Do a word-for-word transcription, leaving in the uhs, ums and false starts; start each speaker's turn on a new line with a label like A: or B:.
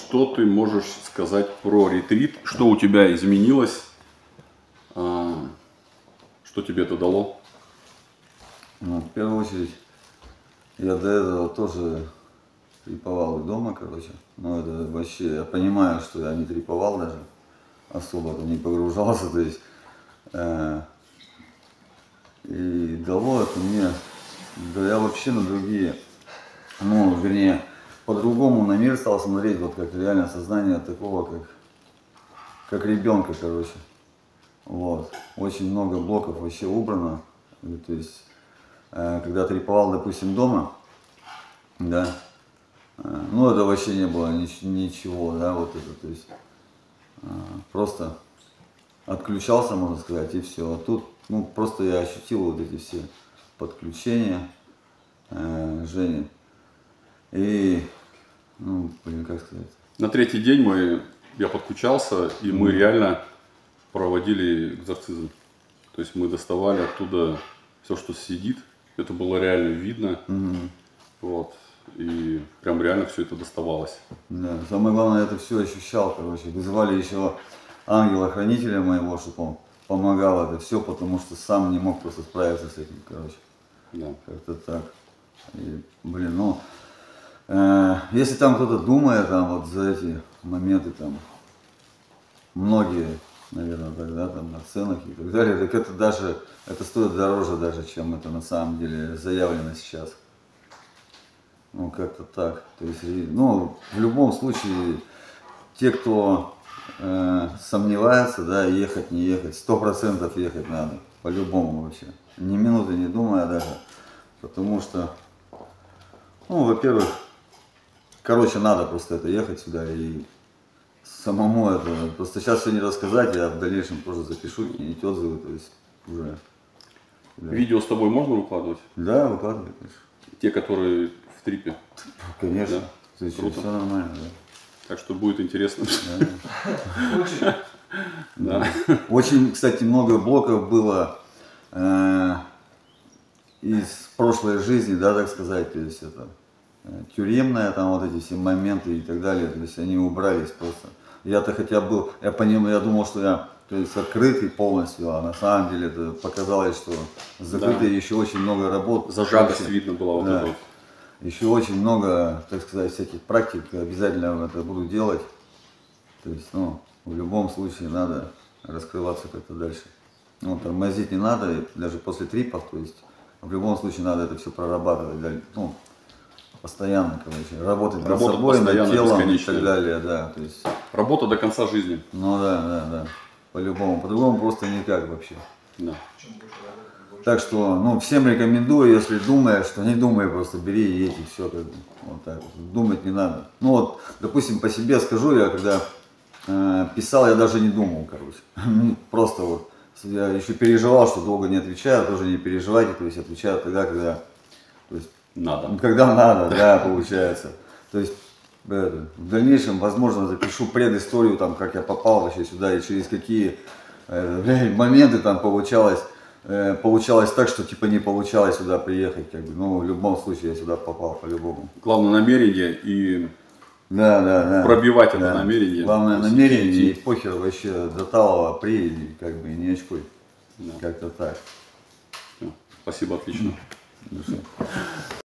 A: что ты можешь сказать про ретрит? Что у тебя изменилось? Что тебе это дало?
B: Ну, в первую очередь, я до этого тоже триповал дома, короче. Но это вообще, я понимаю, что я не триповал даже. Особо там не погружался, то есть. Э, и дало это мне, да я вообще на другие, ну, вернее, по-другому на мир стал смотреть, вот как реально сознание такого, как, как ребенка, короче. Вот. Очень много блоков вообще убрано. То есть, э, когда триповал, допустим, дома, да, э, ну это вообще не было нич ничего, да, вот это, то есть, э, просто отключался, можно сказать, и все. А тут, ну, просто я ощутил вот эти все подключения, э, Жени. И, ну, блин, как сказать.
A: На третий день мы, я подключался, и mm-hmm. мы реально проводили экзорцизм. То есть мы доставали оттуда все, что сидит. Это было реально видно. Mm-hmm. Вот. И прям реально все это доставалось.
B: Да, самое главное, это все ощущал, короче. Вызывали еще ангела-хранителя моего, чтобы он помогал это все, потому что сам не мог просто справиться с этим, короче.
A: Да.
B: Как-то так. И, блин, ну, э, если там кто-то думает, там, вот за эти моменты, там, многие, наверное, тогда, там, на ценах и так далее, так это даже, это стоит дороже даже, чем это на самом деле заявлено сейчас. Ну, как-то так. То есть, ну, в любом случае, те, кто э, сомневается, да, ехать, не ехать, сто процентов ехать надо, по-любому вообще. Ни минуты не думая даже, потому что, ну, во-первых, короче, надо просто это ехать сюда и самому это, просто сейчас все не рассказать, я в дальнейшем тоже запишу какие-нибудь отзывы, то есть уже.
A: Да. Видео с тобой можно выкладывать?
B: Да, выкладывать, конечно.
A: Те, которые в трипе?
B: Конечно.
A: Да?
B: Круто. Все нормально, да.
A: Так что будет интересно.
B: Очень. Да. Очень, кстати, много блоков было э, из прошлой жизни, да, так сказать, то есть это э, тюремная, там вот эти все моменты и так далее, то есть они убрались просто. Я-то хотя был, я понимаю, я думал, что я, то есть, открытый полностью, а на самом деле это показалось, что закрытый, да. Еще очень много работ.
A: Зажатость видно было вот
B: да.
A: это вот.
B: Еще очень много, так сказать, всяких практик, обязательно это буду делать. То есть, ну, в любом случае надо раскрываться как-то дальше. Ну, тормозить не надо, даже после трипов, то есть, в любом случае надо это все прорабатывать, ну, постоянно, короче, работать над собой, над телом и так далее, да. То есть,
A: работа до конца жизни.
B: Ну да, да, да, по-любому, по-другому просто никак вообще.
A: Да.
B: Так что, ну, всем рекомендую, если думаешь, что не думай, просто бери и едь, и все, как бы, вот так вот. Думать не надо. Ну вот, допустим, по себе скажу, я когда э, писал, я даже не думал, короче, просто вот, я еще переживал, что долго не отвечаю, тоже не переживайте, то есть отвечаю тогда, когда, то есть,
A: надо.
B: Когда надо, да, получается. То есть, это, в дальнейшем, возможно, запишу предысторию, там, как я попал вообще сюда, и через какие э, моменты там получалось, получалось так, что типа не получалось сюда приехать, как бы, ну, в любом случае я сюда попал по-любому.
A: Главное намерение и
B: да, да, да.
A: пробивать
B: да.
A: это намерение.
B: Главное намерение и похер вообще до талого при, как бы, не очкуй. Да. Как-то так.
A: Спасибо, отлично.